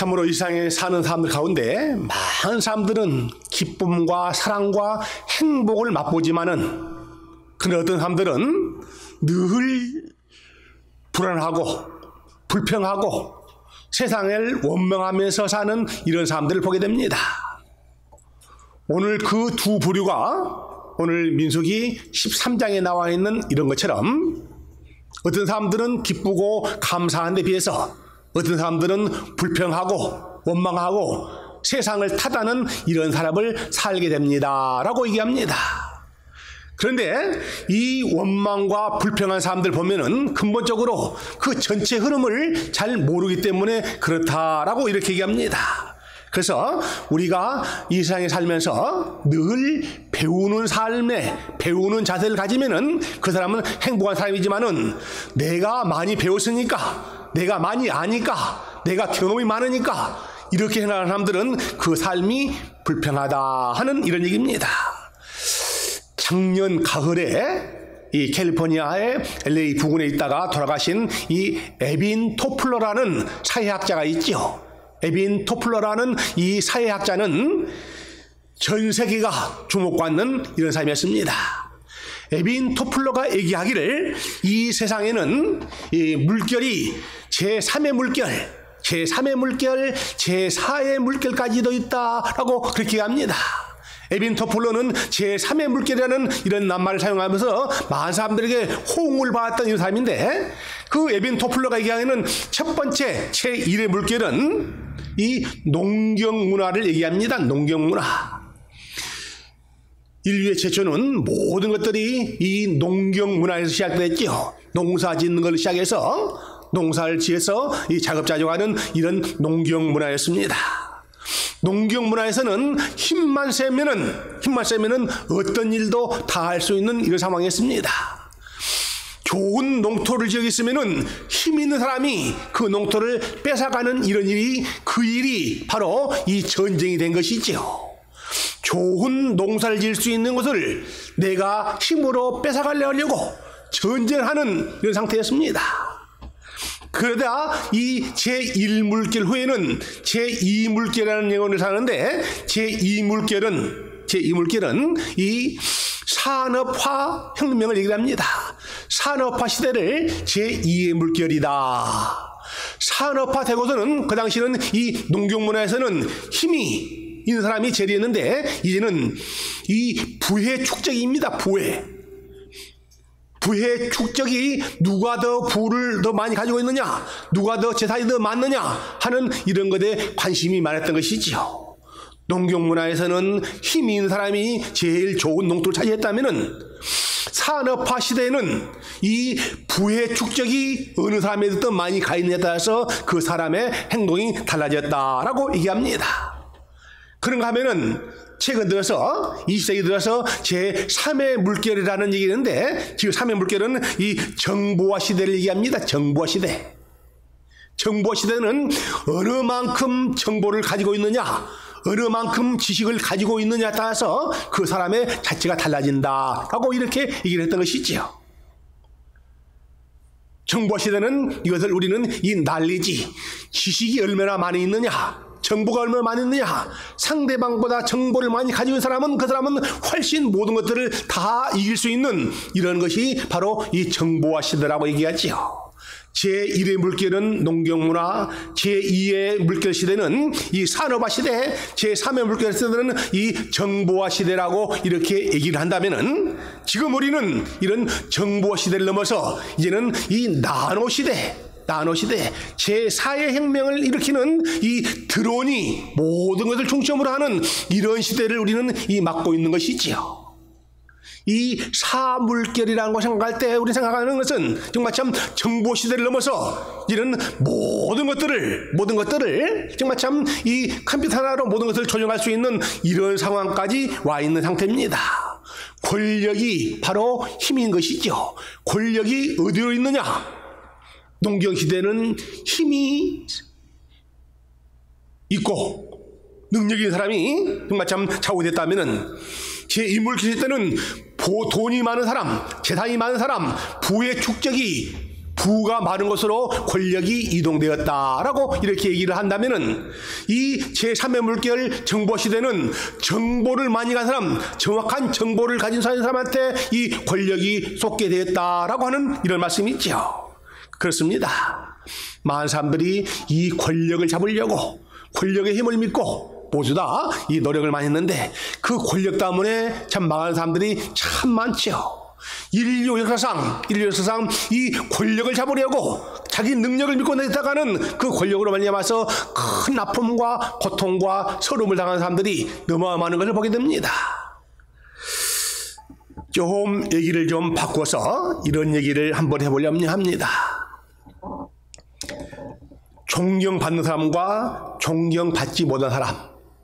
참으로 이 세상에 사는 사람들 가운데 많은 사람들은 기쁨과 사랑과 행복을 맛보지만은 그런 어떤 사람들은 늘 불안하고 불평하고 세상을 원망하면서 사는 이런 사람들을 보게 됩니다. 오늘 그 두 부류가 오늘 민수기 13장에 나와 있는 이런 것처럼 어떤 사람들은 기쁘고 감사한 데 비해서 어떤 사람들은 불평하고 원망하고 세상을 탓하는 이런 사람을 살게 됩니다 라고 얘기합니다. 그런데 이 원망과 불평한 사람들 보면은 근본적으로 그 전체 흐름을 잘 모르기 때문에 그렇다라고 이렇게 얘기합니다. 그래서 우리가 이 세상에 살면서 늘 배우는 삶에 배우는 자세를 가지면은 그 사람은 행복한 사람이지만은 내가 많이 배웠으니까 내가 많이 아니까 내가 경험이 많으니까 이렇게 생각하는 사람들은 그 삶이 불평하다 하는 이런 얘기입니다. 작년 가을에 이 캘리포니아의 LA 부근에 있다가 돌아가신 이 에빈 토플러라는 사회학자가 있죠. 에빈 토플러라는 이 사회학자는 전 세계가 주목받는 이런 사람이었습니다. 에빈 토플러가 얘기하기를 이 세상에는 이 물결이 제3의 물결, 제3의 물결, 제4의 물결까지도 있다라고 그렇게 합니다. 에빈 토플러는 제3의 물결이라는 이런 낱말을 사용하면서 많은 사람들에게 호응을 받았던 이런 사람인데 그 에빈 토플러가 얘기하는 첫 번째 제1의 물결은 이 농경문화를 얘기합니다. 농경문화. 인류의 최초는 모든 것들이 이 농경문화에서 시작됐죠. 농사 짓는 걸 시작해서 농사를 지어서 이 자급자족하는 이런 농경문화였습니다. 농경문화에서는 힘만 세면은 어떤 일도 다 할 수 있는 이런 상황이었습니다. 좋은 농토를 지어 있으면은 힘 있는 사람이 그 농토를 뺏어가는 이런 일이 그 일이 바로 이 전쟁이 된 것이죠. 좋은 농사를 지을 수 있는 것을 내가 힘으로 뺏어가려고 전쟁하는 이런 상태였습니다. 그러다 이 제1물결 후에는 제2물결이라는 예언을 사는데 제2물결은 이 산업화 혁명을 얘기합니다. 산업화 시대를 제2의 물결이다. 산업화 되고서는 그 당시는 이 농경문화에서는 힘이 있는 사람이 제리했는데 이제는 이 부의 축적입니다. 부의 축적이 누가 더 부를 더 많이 가지고 있느냐, 누가 더 재산이 더 많느냐 하는 이런 것에 관심이 많았던 것이지요. 농경문화에서는 힘이 있는 사람이 제일 좋은 농토를 차지했다면은 산업화 시대에는 이 부의 축적이 어느 사람에 더 많이 가 있느냐에 따라서 그 사람의 행동이 달라졌다라고 얘기합니다. 그런가 하면은 최근 들어서 20세기 들어서 제3의 물결이라는 얘기가 있는데 지금 3의 물결은 이 정보화 시대를 얘기합니다. 정보화 시대. 정보화 시대는 어느 만큼 정보를 가지고 있느냐, 어느 만큼 지식을 가지고 있느냐에 따라서 그 사람의 자체가 달라진다라고 이렇게 얘기를 했던 것이지요. 정보화 시대는 이것을 우리는 이 난리지, 지식이 얼마나 많이 있느냐, 정보가 얼마나 많이 있느냐, 상대방보다 정보를 많이 가지고 있는 사람은 그 사람은 훨씬 모든 것들을 다 이길 수 있는 이런 것이 바로 이 정보화 시대라고 얘기하지요. 제1의 물결은 농경문화, 제2의 물결 시대는 이 산업화 시대, 제3의 물결 시대는 이 정보화 시대라고 이렇게 얘기를 한다면은 지금 우리는 이런 정보화 시대를 넘어서 이제는 이 나노 시대, 제4의 혁명을 일으키는 이 드론이 모든 것을 중심으로 하는 이런 시대를 우리는 이 맞고 있는 것이지요. 이 사물결이라는 걸 생각할 때 우리 생각하는 것은 정말 참 정보 시대를 넘어서 이런 모든 것들을 정말 참 이 컴퓨터 하나로 모든 것을 조정할 수 있는 이런 상황까지 와 있는 상태입니다. 권력이 바로 힘인 것이죠. 권력이 어디로 있느냐? 농경시대는 힘이 있고 능력 있는 사람이 정말 참 좌우됐다면은 제2물결 시대는 돈이 많은 사람, 재산이 많은 사람, 부의 축적이 부가 많은 곳으로 권력이 이동되었다라고 이렇게 얘기를 한다면은 이 제3의 물결 정보 시대는 정보를 많이 가진 사람, 정확한 정보를 가진 사람한테 이 권력이 쏟게 되었다라고 하는 이런 말씀이 있죠. 그렇습니다. 많은 사람들이 이 권력을 잡으려고 권력의 힘을 믿고 모두 다 이 노력을 많이 했는데 그 권력 때문에 참 망하는 사람들이 참 많죠. 인류 역사상 이 권력을 잡으려고 자기 능력을 믿고 내다가는 그 권력으로 말미암아서 큰 아픔과 고통과 서름을 당하는 사람들이 너무 많은 것을 보게 됩니다. 좀 얘기를 좀 바꿔서 이런 얘기를 한번 해보려고 합니다. 존경받는 사람과 존경받지 못한 사람,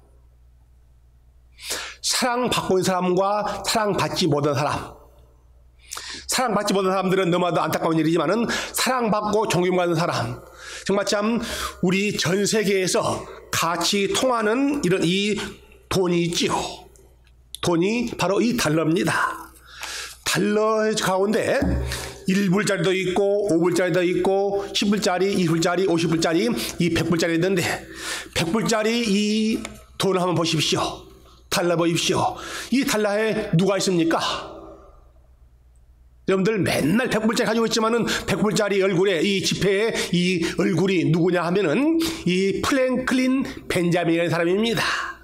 사랑받고 있는 사람과 사랑받지 못한 사람. 사랑받지 못한 사람들은 너무나도 안타까운 일이지만은 사랑받고 존경받는 사람, 정말 참 우리 전 세계에서 같이 통하는 이런 이 돈이 있지요. 돈이 바로 이 달러입니다. 달러 가운데 1불짜리도 있고 5불짜리도 있고 10불짜리, 20불짜리, 50불짜리, 이 100불짜리 있는데 100불짜리 이 돈을 한번 보십시오. 달러 보십시오. 이 달러에 누가 있습니까? 여러분들 맨날 100불짜리 가지고 있지만은 100불짜리 얼굴에 이 지폐에 이 얼굴이 누구냐 하면은 이 프랭클린 벤자민이라는 사람입니다.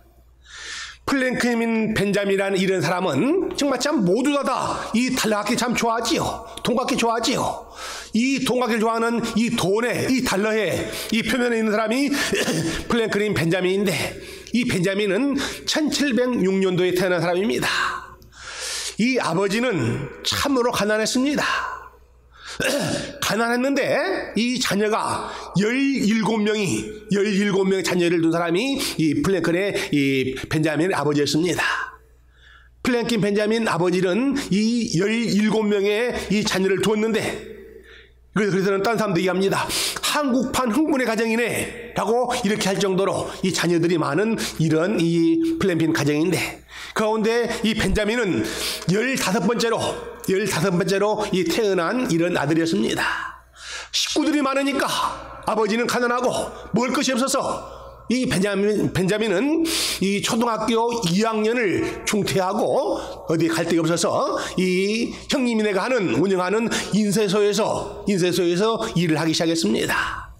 프랭클린 벤자민이라는 이런 사람은 정말 참 모두 다 이 달러 갖기 참 좋아하지요. 돈 갖기 좋아하지요. 이 돈 갖기를 좋아하는 이 돈에 이 달러에 이 표면에 있는 사람이 프랭클린 벤자민인데 이 벤자민은 1706년도에 태어난 사람입니다. 이 아버지는 참으로 가난했습니다. 가난했는데 이 자녀가 17명의 자녀를 둔 사람이 이 프랭클의 이 벤자민의 아버지였습니다. 프랭클린 벤자민 아버지는 이 17명의 이 자녀를 두었는데 그래서는 딴 사람도 얘기합니다. 한국판 흥분의 가정이네 라고 이렇게 할 정도로 이 자녀들이 많은 이런 이 플랜핀 가정인데 그 가운데 이 벤자민은 15번째로 이 태어난 이런 아들이었습니다. 식구들이 많으니까 아버지는 가난하고 먹을 것이 없어서 이 벤자민은 이 초등학교 2학년을 중퇴하고 어디 갈 데가 없어서 이 형님이네가 운영하는 인쇄소에서 일을 하기 시작했습니다.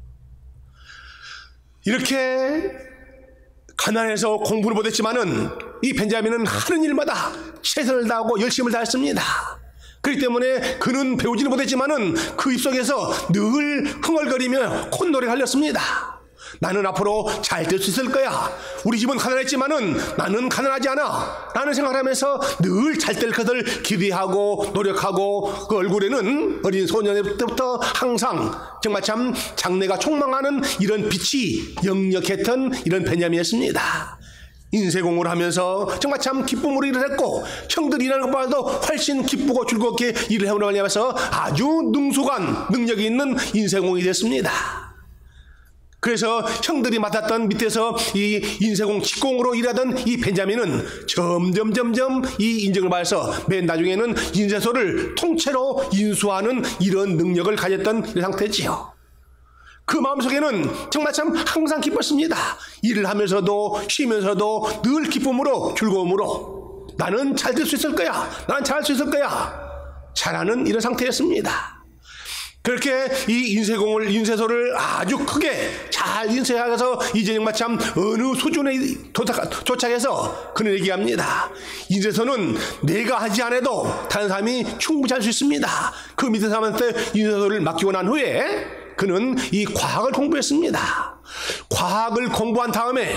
이렇게 가난해서 공부를 못했지만은 이 벤자민은 하는 일마다 최선을 다하고 열심을 다했습니다. 그렇기 때문에 그는 배우지는 못했지만은 그 입속에서 늘 흥얼거리며 콧노래를 흘렸습니다. 나는 앞으로 잘 될 수 있을 거야. 우리 집은 가난했지만은 나는 가난하지 않아. 라는 생각을 하면서 늘 잘 될 것을 기대하고 노력하고 그 얼굴에는 어린 소년 때부터 항상 정말 참 장래가 촉망하는 이런 빛이 역력했던 이런 벤자민이었습니다. 인쇄공을 하면서 정말 참 기쁨으로 일을 했고 형들이 일하는 것보다도 훨씬 기쁘고 즐겁게 일을 해오면서 아주 능숙한 능력이 있는 인쇄공이 됐습니다. 그래서 형들이 맡았던 밑에서 이 인쇄공 직공으로 일하던 이 벤자민은 점점 이 인정을 받아서 맨 나중에는 인쇄소를 통째로 인수하는 이런 능력을 가졌던 상태지요. 그 마음속에는 정말 참 항상 기뻤습니다. 일을 하면서도 쉬면서도 늘 기쁨으로 즐거움으로 나는 잘 될 수 있을 거야. 나는 잘할 수 있을 거야. 잘하는 이런 상태였습니다. 그렇게 이 인쇄소를 아주 크게 잘 인쇄해서 이제 정말 참 어느 수준에 도착해서 그는 얘기합니다. 인쇄소는 내가 하지 않아도 다른 사람이 충분히 할 수 있습니다. 그 밑에 사람한테 인쇄소를 맡기고 난 후에 그는 이 과학을 공부했습니다. 과학을 공부한 다음에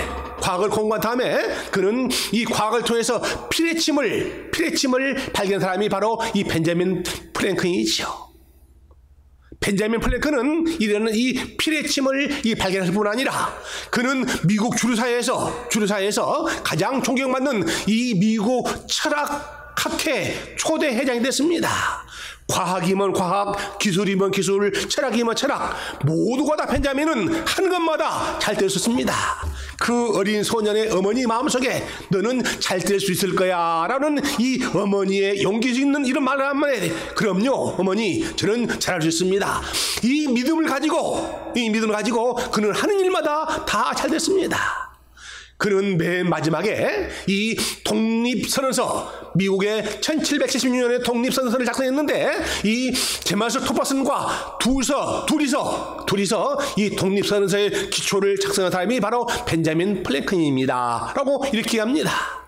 그는 이 과학을 통해서 피레침을 발견한 사람이 바로 이 벤자민 프랭클린이죠. 벤자민 프랭클린은 이런 이 피레침을 발견할 뿐 아니라 그는 미국 주류사회에서 가장 존경받는 이 미국 철학학회 초대 회장이 됐습니다. 과학이면 과학, 기술이면 기술, 철학이면 철학, 모두가 다 벤자민은 한 것마다 잘 될 수 있습니다. 그 어린 소년의 어머니 마음속에 너는 잘 될 수 있을 거야 라는 이 어머니의 용기 있는 이런 말을 한 마디. 그럼요 어머니, 저는 잘할 수 있습니다. 이 믿음을 가지고 그는 하는 일마다 다 잘 됐습니다. 그는 맨 마지막에 이 독립선언서, 미국의 1776년에 독립선언서를 작성했는데 이 제마스 토퍼슨과 둘이서 이 독립선언서의 기초를 작성한 사람이 바로 벤자민 플랭클린입니다 라고 이렇게 합니다.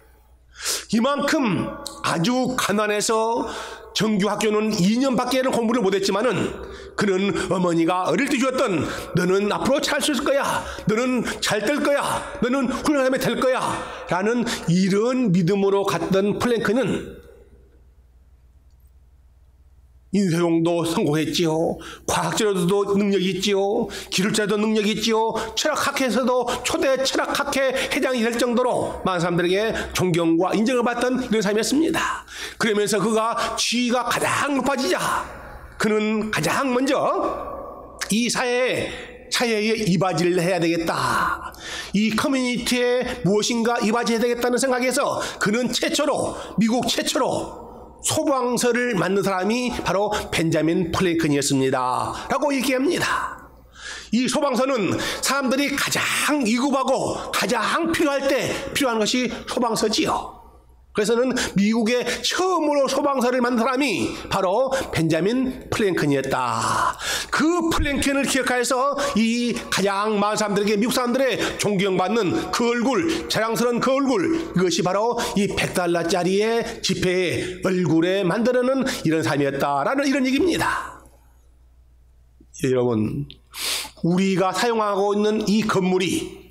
이만큼 아주 가난해서 정규 학교는 2년밖에는 공부를 못했지만은 그는 어머니가 어릴 때 주었던 너는 앞으로 잘 수 있을 거야, 너는 잘 될 거야, 너는 훌륭한 사람이 될 거야 라는 이런 믿음으로 갔던 플랭크는 인쇄용도 성공했지요. 과학자로도 능력이 있지요. 기술자도 능력이 있지요. 철학학회에서도 초대 철학학회 회장이 될 정도로 많은 사람들에게 존경과 인정을 받던 이런 삶이었습니다. 그러면서 그가 지위가 가장 높아지자 그는 가장 먼저 이 사회에 이바지를 해야 되겠다. 이 커뮤니티에 무엇인가 이바지해야 되겠다는 생각에서 그는 미국 최초로 소방서를 만든 사람이 바로 벤자민 플랭클린이었습니다 라고 얘기합니다. 이 소방서는 사람들이 가장 위급하고 가장 필요할 때 필요한 것이 소방서지요. 그래서는 미국에 처음으로 소방서를 만든 사람이 바로 벤자민 플랭클린이었다. 그 플랭클린을 기억하여서 이 가장 많은 사람들에게, 미국 사람들의 존경받는 그 얼굴, 자랑스러운 그 얼굴, 그것이 바로 이 $100짜리의 지폐의 얼굴에 만들어놓은 이런 삶이었다라는 이런 얘기입니다. 여러분, 우리가 사용하고 있는 이 건물이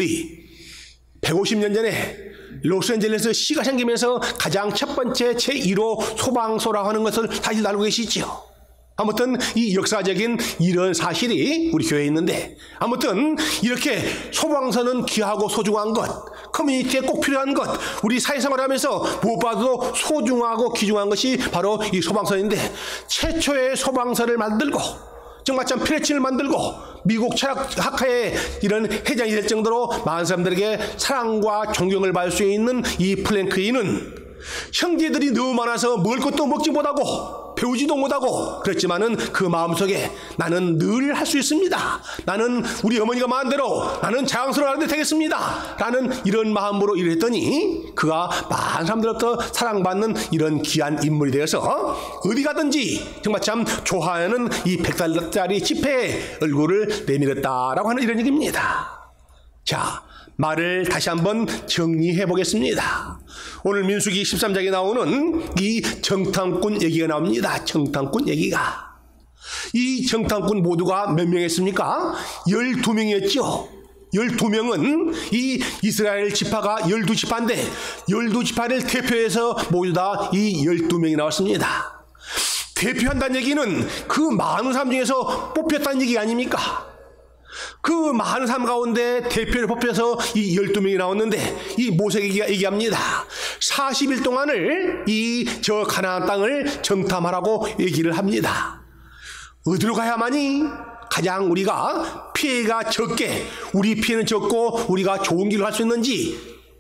150년 전에 로스앤젤레스 시가 생기면서 가장 첫 번째 제1호 소방서라고 하는 것을 다시 알고 계시죠. 아무튼 이 역사적인 이런 사실이 우리 교회에 있는데, 아무튼 이렇게 소방서는 귀하고 소중한 것, 커뮤니티에 꼭 필요한 것, 우리 사회생활하면서 무엇보다도 소중하고 귀중한 것이 바로 이 소방서인데, 최초의 소방서를 만들고 정말 참 피레침을 만들고 미국 철학학회에 이런 회장이 될 정도로 많은 사람들에게 사랑과 존경을 받을 수 있는 이 플랭클린은 형제들이 너무 많아서 먹을 것도 먹지 못하고 배우지도 못하고 그렇지만은 그 마음속에 나는 늘 할 수 있습니다. 나는 우리 어머니가 말한 대로 나는 자랑스러운 아들 되겠습니다 라는 이런 마음으로 일을 했더니 그가 많은 사람들로부터 사랑받는 이런 귀한 인물이 되어서 어디 가든지 정말 참 좋아하는 이 $100짜리 지폐의 얼굴을 내밀었다라고 하는 이런 얘기입니다. 자, 말을 다시 한번 정리해 보겠습니다. 오늘 민수기 13장에 나오는 이 정탐꾼 얘기가 나옵니다. 정탐꾼 얘기가. 이 정탐꾼 모두가 몇 명이었습니까? 12명이었죠. 12명은 이 이스라엘 지파가 12지파인데 12지파를 대표해서 모두 다 이 12명이 나왔습니다. 대표한다는 얘기는 그 많은 사람 중에서 뽑혔다는 얘기 아닙니까? 그 많은 사람 가운데 대표를 뽑혀서 이 12명이 나왔는데 이 모세에게 얘기합니다. 40일 동안을 저 가나안 땅을 정탐하라고 얘기를 합니다. 어디로 가야만이 가장 우리가 피해가 적게, 우리 피해는 적고 우리가 좋은 길을 할 수 있는지,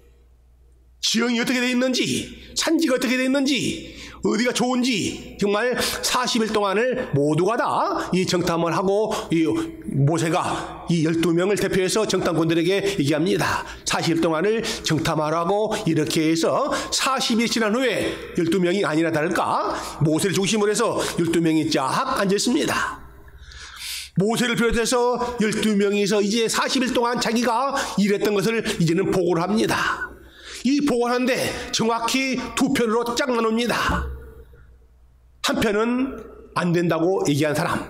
지형이 어떻게 되어 있는지, 산지가 어떻게 되어 있는지, 어디가 좋은지 정말 40일 동안을 모두가 다 이 정탐을 하고 이 모세가 이 12명을 대표해서 정탐꾼들에게 얘기합니다. 40일 동안을 정탐하라고 이렇게 해서 40일 지난 후에 12명이 아니나 다를까 모세를 중심으로 해서 12명이 쫙 앉아있습니다. 모세를 비롯해서 12명이서 이제 40일 동안 자기가 일했던 것을 이제는 보고를 합니다. 이 보고하는데 정확히 두 편으로 쫙 나눕니다. 한 편은 안 된다고 얘기한 사람,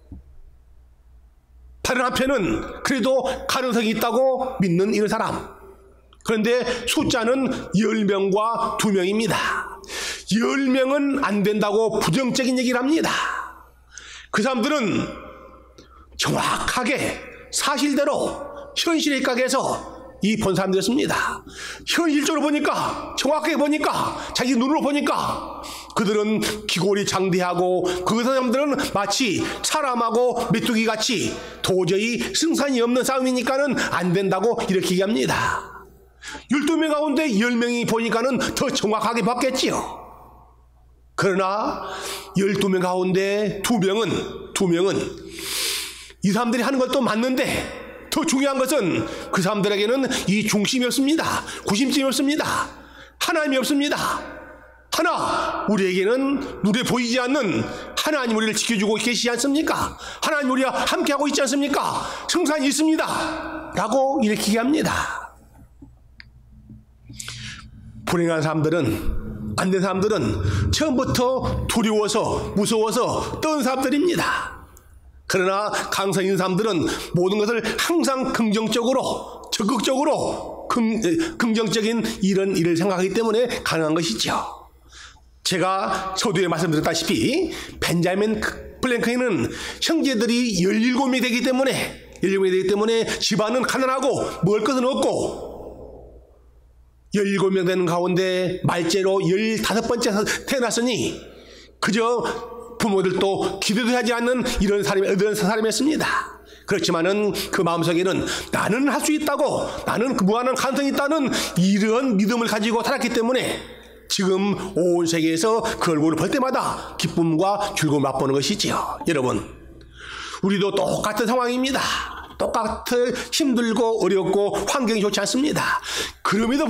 다른 한편은 그래도 가능성이 있다고 믿는 이런 사람. 그런데 숫자는 10명과 2명입니다. 10명은 안 된다고 부정적인 얘기를 합니다. 그 사람들은 정확하게 사실대로 현실에 입각해서 이 본 사람들이었습니다. 현실적으로 보니까, 정확하게 보니까, 자기 눈으로 보니까 그들은 기골이 장대하고 그 사람들은 마치 사람하고 메뚜기 같이 도저히 승산이 없는 싸움이니까는 안 된다고 이렇게 얘기합니다. 12명 가운데 10명이 보니까는 더 정확하게 봤겠지요. 그러나 12명 가운데 2명은 이 사람들이 하는 것도 맞는데 더 중요한 것은 그 사람들에게는 이 중심이 없습니다. 구심점이 없습니다. 하나님이 없습니다. 하나, 우리에게는 눈에 보이지 않는 하나님 우리를 지켜주고 계시지 않습니까? 하나님 우리와 함께하고 있지 않습니까? 승산이 있습니다. 라고 이렇게 얘기합니다. 불행한 사람들은, 안 된 사람들은 처음부터 두려워서 무서워서 떠는 사람들입니다. 그러나 강성 있는 사람들은 모든 것을 항상 긍정적으로, 적극적으로 긍정적인 이런 일을 생각하기 때문에 가능한 것이죠. 제가 서두에 말씀드렸다시피 벤자민 플랭클린은 형제들이 17명이 되기 때문에 집안은 가난하고 먹을 것은 없고 17명 되는 가운데 말째로 15번째 태어났으니 그저 부모들도 기대도 하지 않는 이런 사람이었습니다. 그렇지만은 그 마음속에는 나는 할 수 있다고, 나는 무한한 가능성이 있다는 이런 믿음을 가지고 살았기 때문에 지금 온 세계에서 그 얼굴을 볼 때마다 기쁨과 즐거움을 맛보는 것이지요. 여러분, 우리도 똑같은 상황입니다. 똑같은 힘들고 어렵고 환경이 좋지 않습니다. 그럼에도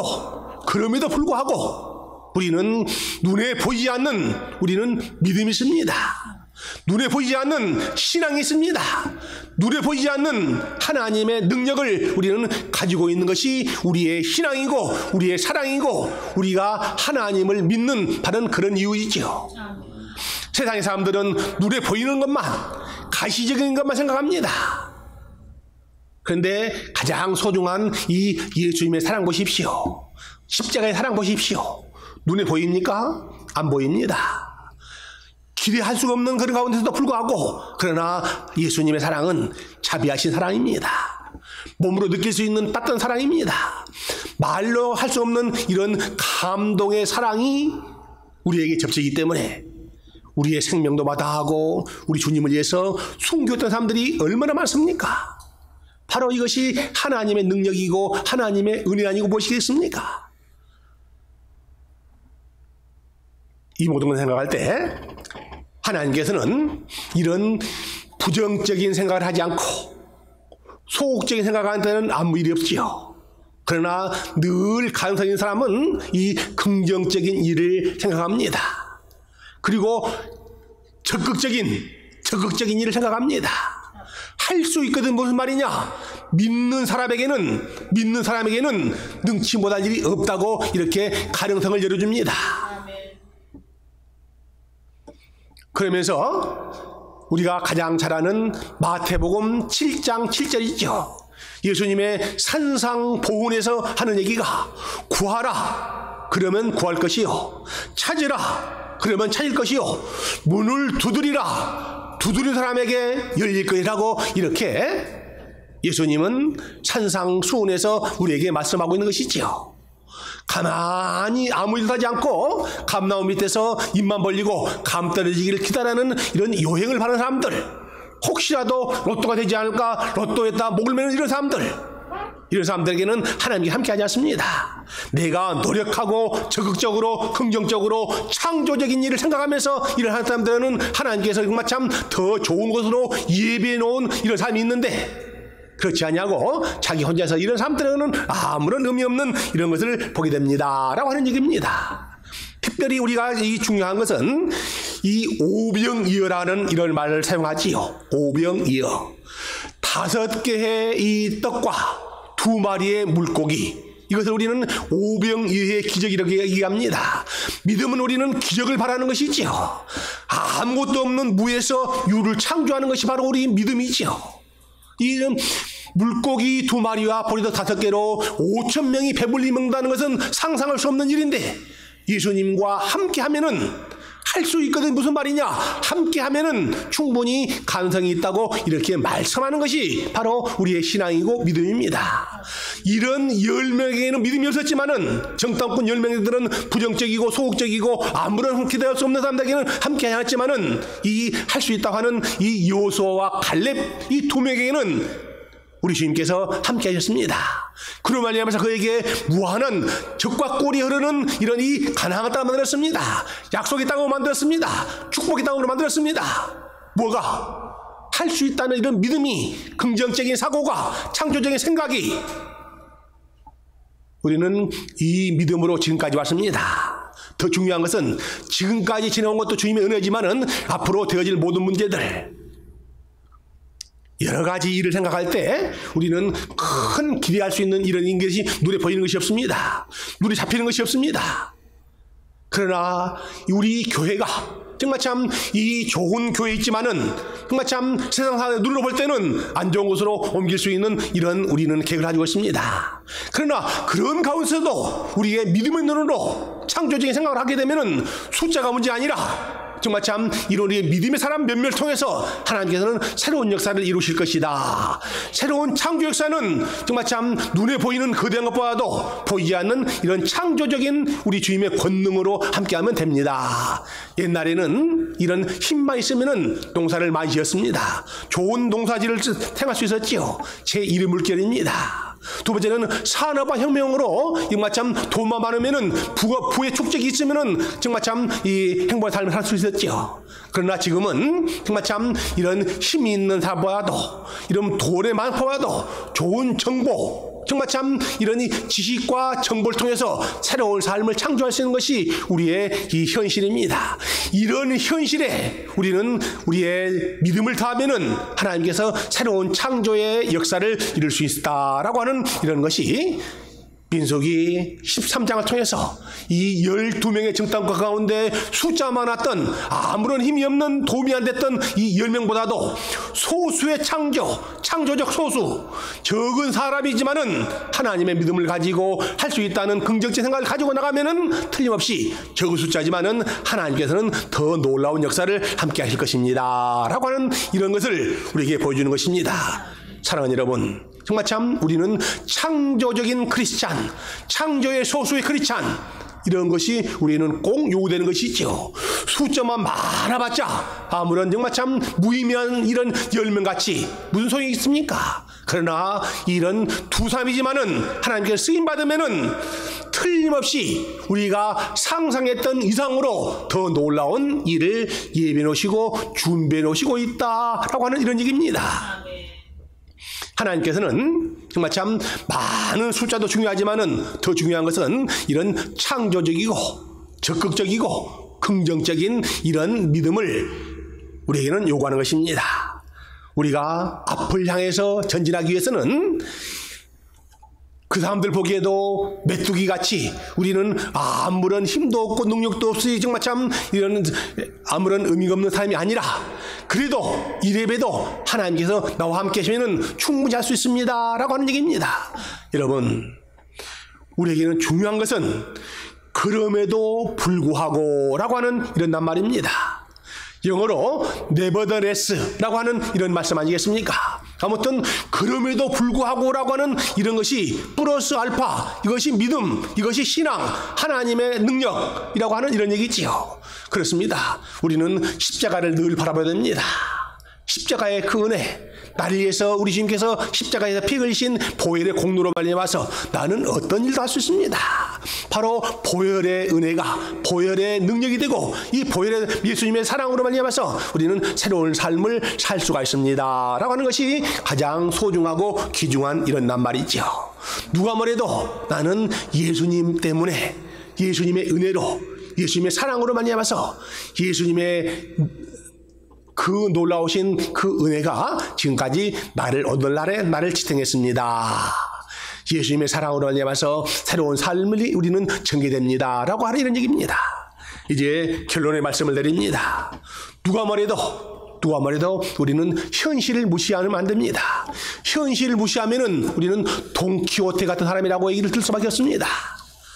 불구하고 우리는 눈에 보이지 않는 우리는 믿음이 있습니다. 눈에 보이지 않는 신앙이 있습니다. 눈에 보이지 않는 하나님의 능력을 우리는 가지고 있는 것이 우리의 신앙이고 우리의 사랑이고 우리가 하나님을 믿는 다른 그런 이유이죠. 세상의 사람들은 눈에 보이는 것만, 가시적인 것만 생각합니다. 그런데 가장 소중한 이 예수님의 사랑 보십시오. 십자가의 사랑 보십시오. 눈에 보입니까? 안 보입니다. 기대할 수가 없는 그런 가운데서도 불구하고 그러나 예수님의 사랑은 자비하신 사랑입니다. 몸으로 느낄 수 있는 따뜻한 사랑입니다. 말로 할 수 없는 이런 감동의 사랑이 우리에게 접지기 때문에 우리의 생명도 마다하고 우리 주님을 위해서 숨겼던 사람들이 얼마나 많습니까? 바로 이것이 하나님의 능력이고 하나님의 은혜 아니고 무엇이겠습니까? 이 모든 걸 생각할 때 하나님께서는 이런 부정적인 생각을 하지 않고 소극적인 생각을 하는 데는 아무 일이 없지요. 그러나 늘 가능성 있는 사람은 이 긍정적인 일을 생각합니다. 그리고 적극적인 일을 생각합니다. 할 수 있거든. 무슨 말이냐? 믿는 사람에게는 능치 못할 일이 없다고 이렇게 가능성을 열어줍니다. 그러면서 우리가 가장 잘 아는 마태복음 7장 7절이죠. 예수님의 산상보훈에서 하는 얘기가 구하라 그러면 구할 것이요, 찾으라 그러면 찾을 것이요, 문을 두드리라 두드린 사람에게 열릴 것이라고 이렇게 예수님은 산상수훈에서 우리에게 말씀하고 있는 것이죠. 가만히 아무 일도 하지 않고 감나무 밑에서 입만 벌리고 감 떨어지기를 기다리는 이런 요행을 바라는 사람들, 혹시라도 로또가 되지 않을까 로또에다 목을 매는 이런 사람들에게는 하나님이 함께하지 않습니다. 내가 노력하고 적극적으로 긍정적으로 창조적인 일을 생각하면서 일을 하는 사람들은 하나님께서 정말 참 더 좋은 곳으로 예비해 놓은 이런 삶이 있는데 그렇지 않냐고 자기 혼자서 이런 사람들은 아무런 의미 없는 이런 것을 보게 됩니다 라고 하는 얘기입니다. 특별히 우리가 이 중요한 것은 이 오병이어라는 이런 말을 사용하지요. 오병이어, 5개의 이 떡과 2마리의 물고기, 이것을 우리는 오병이어의 기적이라고 얘기합니다. 믿음은 우리는 기적을 바라는 것이지요. 아무것도 없는 무에서 유를 창조하는 것이 바로 우리 믿음이지요. 이 물고기 2마리와 보리떡 5개로 5,000명이 배불리 먹는다는 것은 상상할 수 없는 일인데 예수님과 함께 하면은 할 수 있거든. 무슨 말이냐? 함께 하면은 충분히 가능성이 있다고 이렇게 말씀하는 것이 바로 우리의 신앙이고 믿음입니다. 이런 10명에게는 믿음이 없었지만은 정탐꾼 10명들은 부정적이고 소극적이고 아무런 기대할 수 없는 사람들에게는 함께 하였지만은 이 할 수 있다고 하는 이 여호수아와 갈렙 이 두 명에게는 우리 주님께서 함께 하셨습니다. 그로 말미암아서 그에게 무한한 적과 꿀이 흐르는 이런 이 가나안 땅을 만들었습니다. 약속의 땅으로 만들었습니다. 축복의 땅으로 만들었습니다. 뭐가? 할 수 있다는 이런 믿음이, 긍정적인 사고가, 창조적인 생각이 우리는 이 믿음으로 지금까지 왔습니다. 더 중요한 것은 지금까지 지내온 것도 주님의 은혜지만은 앞으로 되어질 모든 문제들, 여러 가지 일을 생각할 때 우리는 큰 기대할 수 있는 이런 것이 눈에 보이는 것이 없습니다. 눈에 잡히는 것이 없습니다. 그러나 우리 교회가 정말 참 이 좋은 교회 있지만은 정말 참 세상 사람의 눈으로 볼 때는 안 좋은 곳으로 옮길 수 있는 이런 우리는 계획을 가지고 있습니다. 그러나 그런 가운데서도 우리의 믿음의 눈으로 창조적인 생각을 하게 되면은 숫자가 문제 아니라 정말 참 이런 우리의 믿음의 사람 몇몇을 통해서 하나님께서는 새로운 역사를 이루실 것이다. 새로운 창조 역사는 정말 참 눈에 보이는 거대한 것보다도 보이지 않는 이런 창조적인 우리 주님의 권능으로 함께하면 됩니다. 옛날에는 이런 힘만 있으면은 농사를 많이 지었습니다. 좋은 농사지를 행할 수 있었지요. 제1의 물결입니다. 두 번째는 산업화 혁명으로 정말 참 돈만 많으면은 부의 축적이 있으면은 정말 참 이 행복한 삶을 살 수 있었죠. 그러나 지금은 정말 참 이런 힘이 있는 사람보다도 이런 돈의 많보다도 좋은 정보, 정말 참 이런 이 지식과 정보를 통해서 새로운 삶을 창조할 수 있는 것이 우리의 이 현실입니다. 이런 현실에 우리는 우리의 믿음을 다하면은 하나님께서 새로운 창조의 역사를 이룰 수 있다라고 하는 이런 것이 민수기 13장을 통해서 이 12명의 정탐꾼 가운데 숫자 많았던 아무런 힘이 없는 도움이 안 됐던 이 10명보다도 소수의 창조적 소수, 적은 사람이지만은 하나님의 믿음을 가지고 할 수 있다는 긍정적 생각을 가지고 나가면은 틀림없이 적은 숫자지만은 하나님께서는 더 놀라운 역사를 함께 하실 것입니다. 라고 하는 이런 것을 우리에게 보여주는 것입니다. 사랑하는 여러분, 정말 참 우리는 창조적인 크리스찬, 창조의 소수의 크리스찬, 이런 것이 우리는 꼭 요구되는 것이죠. 숫자만 많아봤자 아무런 정말 참 무의미한 이런 10명같이 무슨 소용이 있습니까? 그러나 이런 두 사람이지만은 하나님께서 쓰임받으면은 틀림없이 우리가 상상했던 이상으로 더 놀라운 일을 예비해 놓으시고 준비해 놓으시고 있다라고 하는 이런 얘기입니다. 하나님께서는 정말 참 많은 숫자도 중요하지만은 더 중요한 것은 이런 창조적이고 적극적이고 긍정적인 이런 믿음을 우리에게는 요구하는 것입니다. 우리가 앞을 향해서 전진하기 위해서는 그 사람들 보기에도 메뚜기 같이 우리는 아무런 힘도 없고 능력도 없이 정말 참 이런 아무런 의미가 없는 삶이 아니라 그래도 이래봬도 하나님께서 나와 함께 하시면 충분히 할 수 있습니다 라고 하는 얘기입니다. 여러분, 우리에게는 중요한 것은 그럼에도 불구하고 라고 하는 이런 낱말입니다. 영어로 nevertheless라고 하는 이런 말씀 아니겠습니까? 아무튼 그럼에도 불구하고라고 하는 이런 것이 플러스 알파, 이것이 믿음, 이것이 신앙, 하나님의 능력이라고 하는 이런 얘기지요. 그렇습니다. 우리는 십자가를 늘 바라봐야 됩니다. 십자가의 그 은혜, 나를 위해서 우리 주님께서 십자가에서 피 흘리신 보혈의 공로로 말미암아서 나는 어떤 일도 할 수 있습니다. 바로 보혈의 은혜가 보혈의 능력이 되고 이 보혈의 예수님의 사랑으로 말미암아서 우리는 새로운 삶을 살 수가 있습니다 라고 하는 것이 가장 소중하고 귀중한 이런 낱말이죠. 누가 뭐래도 나는 예수님 때문에, 예수님의 은혜로, 예수님의 사랑으로 말미암아서 예수님의 그 놀라우신 그 은혜가 지금까지 나를 오늘날에 나를 지탱했습니다. 예수님의 사랑으로 말미암아서 새로운 삶을 우리는 전개됩니다 라고 하는 이런 얘기입니다. 이제 결론의 말씀을 내립니다. 누가 뭐래도 우리는 현실을 무시하면 안 됩니다. 현실을 무시하면은 우리는 돈키호테 같은 사람이라고 얘기를 들 수밖에 없습니다.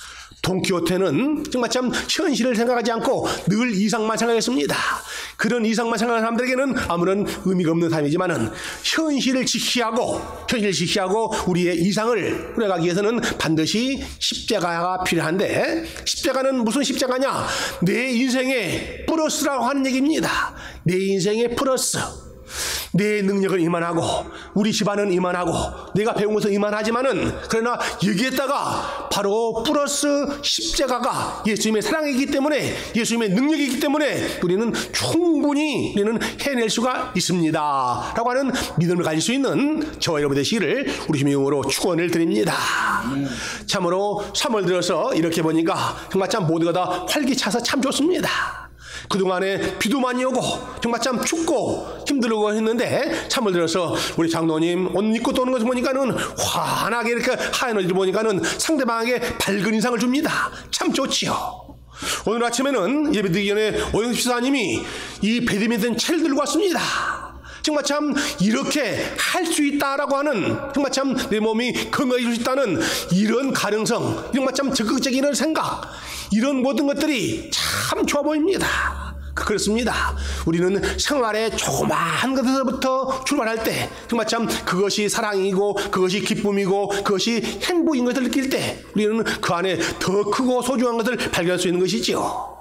돈키호테는 정말 참 현실을 생각하지 않고 늘 이상만 생각했습니다. 그런 이상만 생각하는 사람들에게는 아무런 의미가 없는 삶이지만은 현실을 지키하고 우리의 이상을 꾸려가기 위해서는 반드시 십자가가 필요한데, 십자가는 무슨 십자가냐? 내 인생의 플러스라고 하는 얘기입니다. 내 인생의 플러스. 내 능력은 이만하고 우리 집안은 이만하고 내가 배운 것은 이만하지만은, 그러나 여기에다가 바로 플러스 십자가가 예수님의 사랑이기 때문에, 예수님의 능력이기 때문에 우리는 충분히 해낼 수가 있습니다 라고 하는 믿음을 가질 수 있는 저와 여러분 되시기를 우리 주님의 이름으로 축원을 드립니다. 참으로 3월 들어서 이렇게 보니까 정말 참 모두가 다 활기차서 참 좋습니다. 그동안에 비도 많이 오고 정말 참 춥고 힘들고 했는데, 3월 들어서 우리 장로님 옷 입고 도는 것을 보니까는 환하게 이렇게 하얀 옷을 보니까는 상대방에게 밝은 인상을 줍니다. 참 좋지요. 오늘 아침에는 예배드리기 전에 오영수 집사님이 이 배드민턴 채를 들고 왔습니다. 정말 참 이렇게 할 수 있다라고 하는, 정말 참 내 몸이 건강해질 수 있다는 이런 가능성, 정말 참 적극적인 생각, 이런 모든 것들이 참 좋아 보입니다. 그렇습니다. 우리는 생활의 조그마한 것에서부터 출발할 때 정말 참 그것이 사랑이고 그것이 기쁨이고 그것이 행복인 것을 느낄 때 우리는 그 안에 더 크고 소중한 것을 발견할 수 있는 것이지요.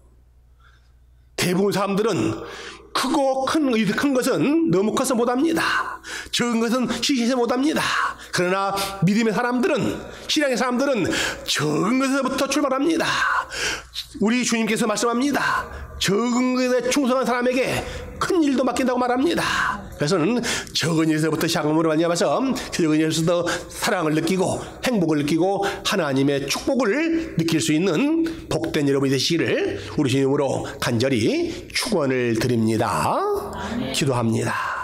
대부분 사람들은 크고 큰 것은 너무 커서 못합니다. 적은 것은 시시해서 못합니다. 그러나 믿음의 사람들은, 신앙의 사람들은 적은 것에서부터 출발합니다. 우리 주님께서 말씀합니다. 적은 것에 충성한 사람에게 큰 일도 맡긴다고 말합니다. 그래서는 적은 일에서부터 시작함으로 말미암아서 적은 일에서도 사랑을 느끼고 행복을 느끼고 하나님의 축복을 느낄 수 있는 복된 여러분이 되시기를 우리 주님으로 간절히 축원을 드립니다. 기도합니다.